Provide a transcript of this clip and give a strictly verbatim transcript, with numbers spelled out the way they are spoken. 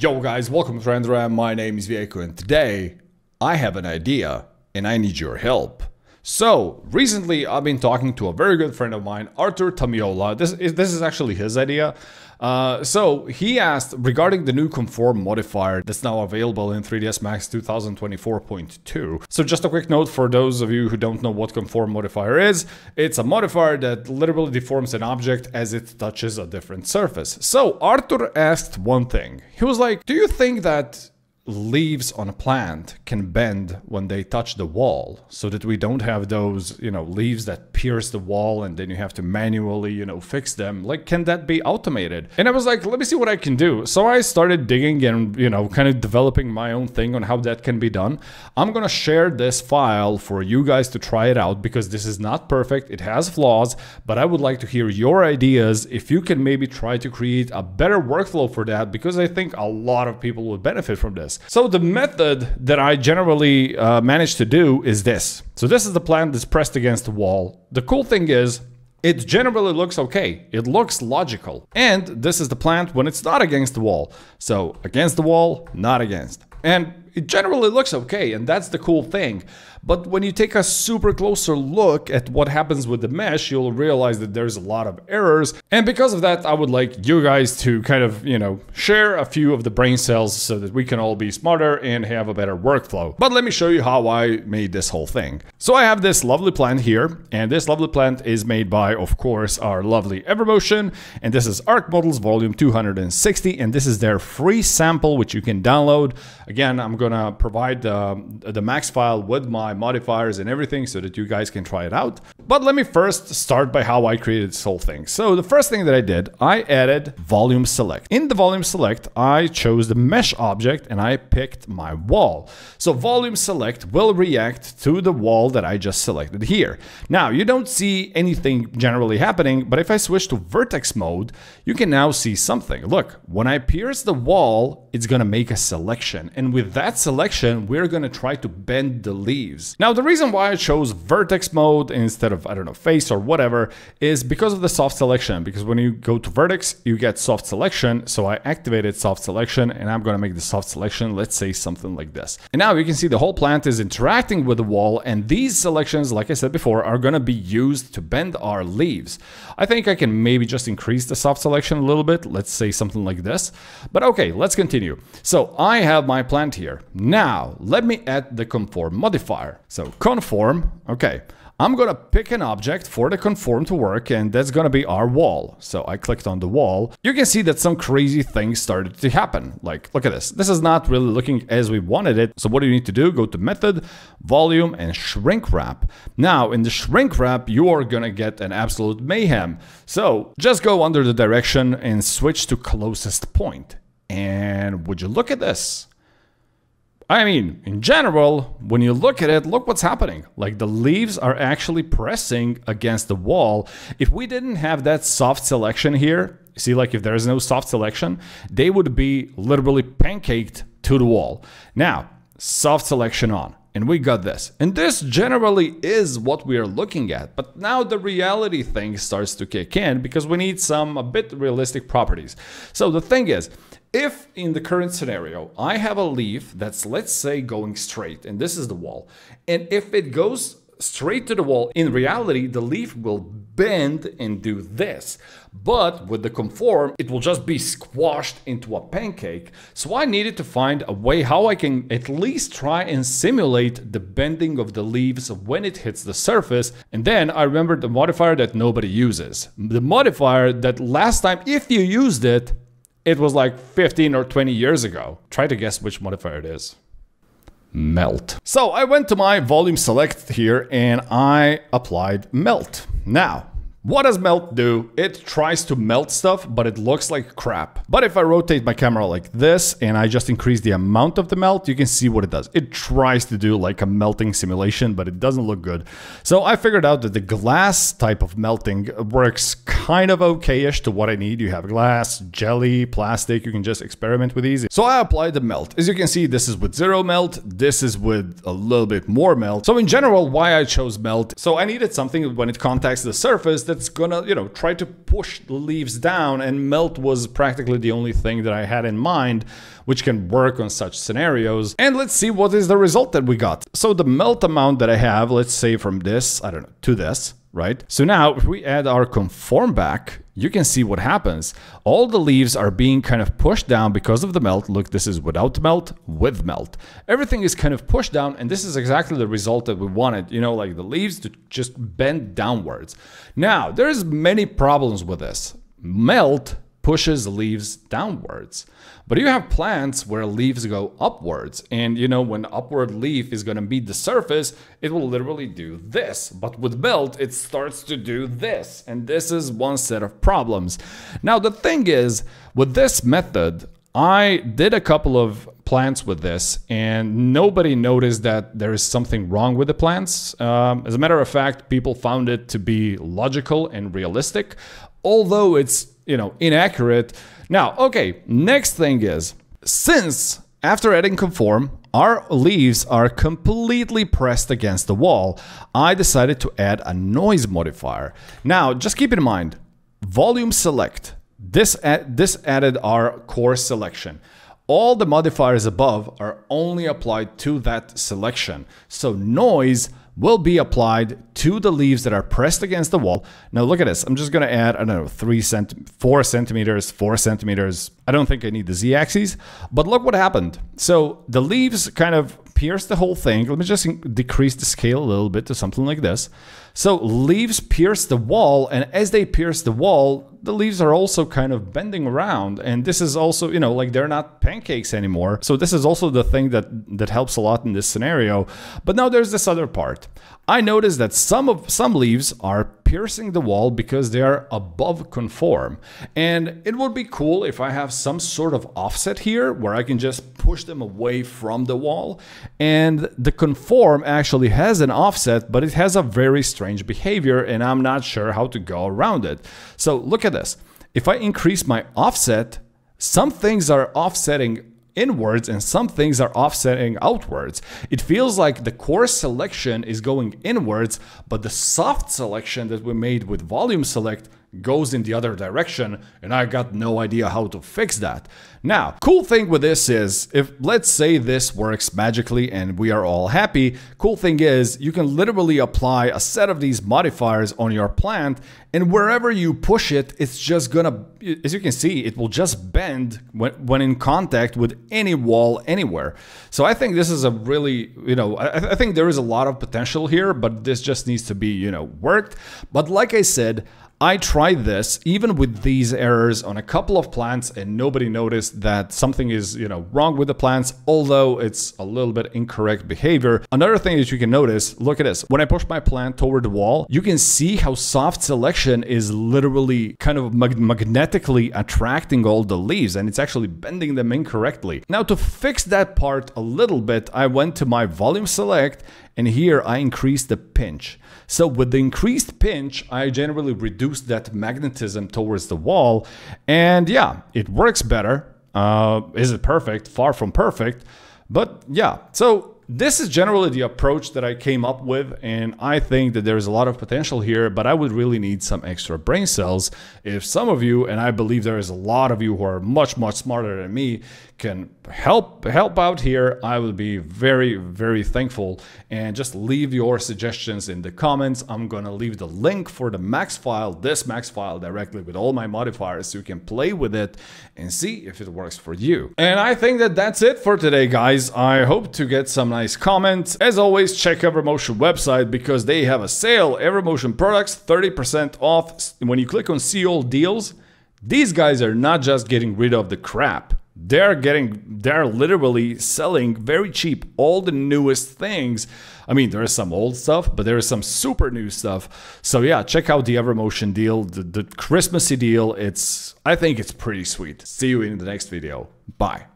Yo guys, welcome to RenderRam. My name is Vieko and today I have an idea and I need your help. So recently I've been talking to a very good friend of mine, Artur Tamiola. This is, this is actually his idea. Uh, so he asked regarding the new Conform Modifier that's now available in three D S Max two thousand twenty-four point two. So just a quick note for those of you who don't know what Conform Modifier is. It's a modifier that literally deforms an object as it touches a different surface. So Artur asked one thing. He was like, do you think that leaves on a plant can bend when they touch the wall so that we don't have those, you know, leaves that pierce the wall and then you have to manually, you know, fix them? Like, can that be automated? And I was like, let me see what I can do. So I started digging and, you know, kind of developing my own thing on how that can be done. I'm gonna share this file for you guys to try it out because this is not perfect. It has flaws, but I would like to hear your ideas if you can maybe try to create a better workflow for that, because I think a lot of people would benefit from this. So the method that I generally uh, manage to do is this. So this is the plant that's pressed against the wall. The cool thing is it generally looks okay. It looks logical. And this is the plant when it's not against the wall. So against the wall, not against. And it generally looks okay, and that's the cool thing. But when you take a super closer look at what happens with the mesh, you'll realize that there's a lot of errors. And because of that, I would like you guys to kind of, you know, share a few of the brain cells so that we can all be smarter and have a better workflow. But let me show you how I made this whole thing. So I have this lovely plant here, and this lovely plant is made by, of course, our lovely Evermotion. And this is Arc Models Volume two hundred sixty, and this is their free sample, which you can download. Again, I'm gonna provide uh, the max file with my modifiers and everything so that you guys can try it out. But let me first start by how I created this whole thing. So the first thing that I did, I added volume select. In the volume select, I chose the mesh object and I picked my wall. So volume select will react to the wall that I just selected here. Now, you don't see anything generally happening, but if I switch to vertex mode, you can now see something. Look, when I pierce the wall, it's gonna make a selection. And with that selection, we're gonna try to bend the leaves. Now, the reason why I chose vertex mode instead of, I don't know, face or whatever, is because of the soft selection. Because when you go to vertex, you get soft selection. So I activated soft selection and I'm gonna make the soft selection, let's say something like this. And now you can see the whole plant is interacting with the wall, and these selections, like I said before, are gonna be used to bend our leaves. I think I can maybe just increase the soft selection a little bit. Let's say something like this. But okay, let's continue. So I have my plant here. Now, let me add the Conform modifier. So conform, okay, I'm gonna pick an object for the conform to work, and that's gonna be our wall. So I clicked on the wall. You can see that some crazy things started to happen. Like, look at this. This is not really looking as we wanted it. So what do you need to do? Go to method, volume, and shrink wrap. Now, in the shrink wrap, you are gonna get an absolute mayhem. So just go under the direction and switch to closest point. And would you look at this? I mean, in general, when you look at it, look what's happening. Like, the leaves are actually pressing against the wall. If we didn't have that soft selection here, see, like if there is no soft selection, they would be literally pancaked to the wall. Now, soft selection on, and we got this. And this generally is what we are looking at. But now the reality thing starts to kick in because we need some a bit realistic properties. So the thing is, if in the current scenario, I have a leaf that's, let's say, going straight, and this is the wall, and if it goes straight to the wall, in reality, the leaf will bend and do this. But with the conform, it will just be squashed into a pancake. So I needed to find a way how I can at least try and simulate the bending of the leaves when it hits the surface. And then I remembered the modifier that nobody uses. The modifier that last time, if you used it, it was like fifteen or twenty years ago. Try to guess which modifier it is. Melt. So I went to my volume select here and I applied melt. Now, what does melt do? It tries to melt stuff, but it looks like crap. But if I rotate my camera like this and I just increase the amount of the melt, you can see what it does. It tries to do like a melting simulation, but it doesn't look good. So I figured out that the glass type of melting works kind of okay-ish to what I need. You have glass, jelly, plastic, you can just experiment with these. So I applied the melt. As you can see, this is with zero melt, this is with a little bit more melt. So in general, why I chose melt, so I needed something when it contacts the surface that that's gonna, you know, try to push the leaves down, and melt was practically the only thing that I had in mind which can work on such scenarios. And let's see what is the result that we got. So the melt amount that I have, let's say from this, I don't know, to this, right? So now if we add our conform back, you can see what happens. All the leaves are being kind of pushed down because of the melt. Look, this is without melt, with melt. Everything is kind of pushed down, and this is exactly the result that we wanted, you know, like the leaves to just bend downwards. Now, there's many problems with this. Melt pushes leaves downwards. But you have plants where leaves go upwards, and you know, when upward leaf is going to meet the surface, it will literally do this. But with melt, it starts to do this, and this is one set of problems. Now the thing is, with this method, I did a couple of plants with this, and nobody noticed that there is something wrong with the plants. Um, as a matter of fact, people found it to be logical and realistic, although it's, you know, inaccurate. Now, okay, next thing is, since after adding conform, our leaves are completely pressed against the wall, I decided to add a noise modifier. Now, just keep in mind, volume select, this, ad this added our core selection. All the modifiers above are only applied to that selection. So noise will be applied to the leaves that are pressed against the wall. Now look at this. I'm just going to add, I don't know, three cent, four centimeters, four centimeters. I don't think I need the z-axis, but look what happened. So the leaves kind of pierce the whole thing. Let me just decrease the scale a little bit to something like this. So leaves pierce the wall, and as they pierce the wall, the leaves are also kind of bending around. And this is also, you know, like they're not pancakes anymore. So this is also the thing that, that helps a lot in this scenario. But now there's this other part. I noticed that some of some leaves are piercing the wall because they are above conform. And it would be cool if I have some sort of offset here where I can just push them away from the wall. And the conform actually has an offset, but it has a very strange behavior, and I'm not sure how to go around it. So look at this. If I increase my offset, some things are offsetting inwards and some things are offsetting outwards. It feels like the core selection is going inwards, but the soft selection that we made with volume select goes in the other direction, and I got no idea how to fix that. Now, cool thing with this is, if let's say this works magically and we are all happy, cool thing is you can literally apply a set of these modifiers on your plant, and wherever you push it, it's just gonna, as you can see, it will just bend when, when in contact with any wall anywhere. So I think this is a really, you know, I, I think there is a lot of potential here, but this just needs to be, you know, worked. But like I said, I tried this even with these errors on a couple of plants, and nobody noticed that something is, you know, wrong with the plants, although it's a little bit incorrect behavior. Another thing that you can notice, look at this. When I push my plant toward the wall, you can see how soft selection is literally kind of mag magnetically attracting all the leaves, and it's actually bending them incorrectly. Now, to fix that part a little bit, I went to my volume select, and here I increased the pinch. So with the increased pinch, I generally reduce that magnetism towards the wall, and yeah, it works better. Uh, is it perfect? Far from perfect, but yeah. So this is generally the approach that I came up with, and I think that there's a lot of potential here, but I would really need some extra brain cells. If some of you, and I believe there is a lot of you who are much, much smarter than me, can help help out here, I will be very, very thankful. And just leave your suggestions in the comments. I'm gonna leave the link for the max file, this max file, directly with all my modifiers, so you can play with it and see if it works for you. And I think that that's it for today, guys. I hope to get some nice comments. As always, check Evermotion website because they have a sale. Evermotion products, thirty percent off. When you click on see all deals, these guys are not just getting rid of the crap. They're getting, they're literally selling very cheap all the newest things. I mean, there is some old stuff, but there is some super new stuff. So yeah, check out the Evermotion deal, the, the Christmassy deal. It's, I think it's pretty sweet. See you in the next video. Bye.